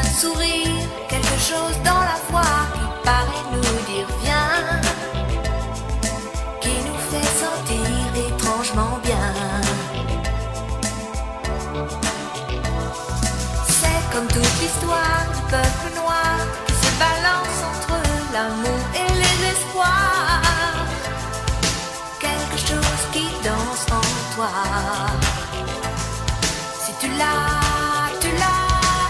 un sourire, quelque chose dans la voix qui paraît nous dire viens, qui nous fait sentir étrangement bien. C'est comme toute l'histoire du peuple noir qui se balance entre l'amour et les espoirs. Quelque chose qui danse en toi. Si tu l'as, tu l'as.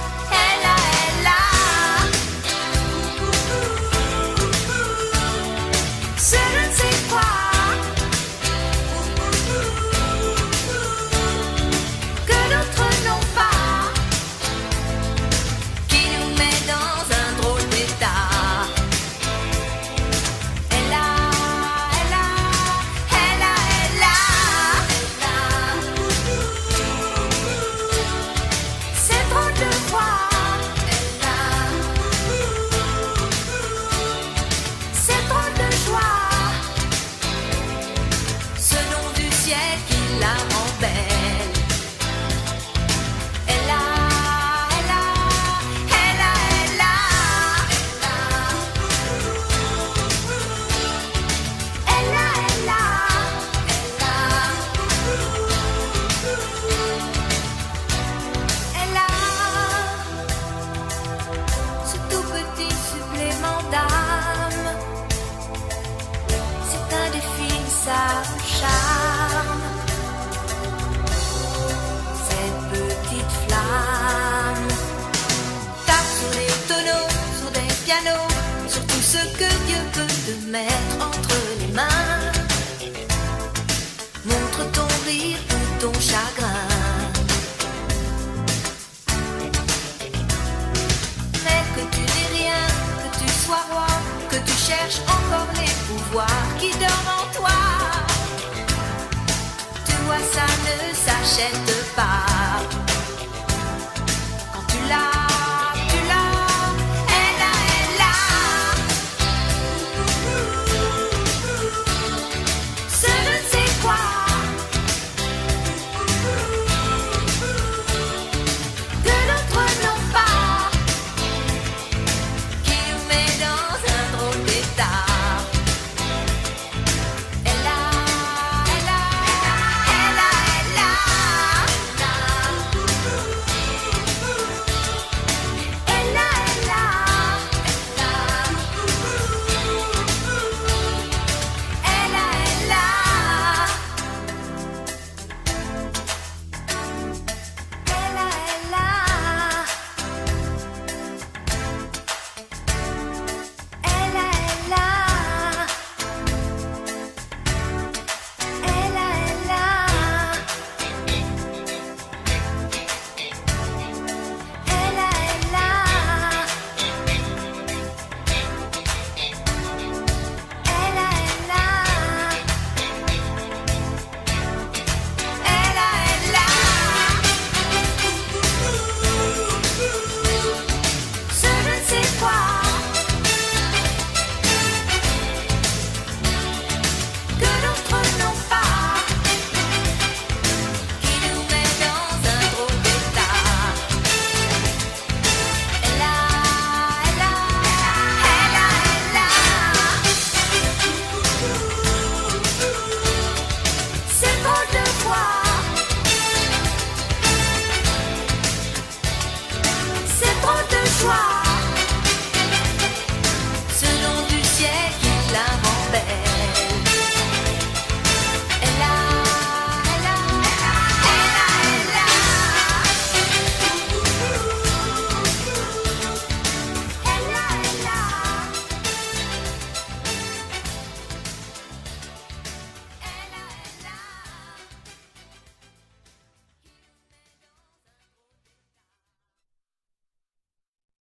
Ça charme, cette petite flamme. Tape sur les tonneaux, sur des pianos, sur tout ce que Dieu peut te mettre entre les mains. Montre ton rire ou ton chagrin. Mais que tu n'aies rien, que tu sois roi, que tu cherches encore les pouvoirs qui dorment en toi. Ça ne s'achète